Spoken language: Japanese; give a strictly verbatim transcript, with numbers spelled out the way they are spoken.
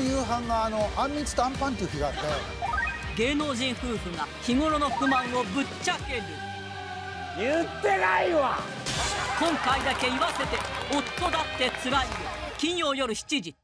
夕飯があのあんみつとあんパンっていう日があって、 芸能人夫婦が日頃の不満をぶっちゃける。 言ってないわ。 今回だけ言わせて、夫だって辛いよ。金曜夜しちじ。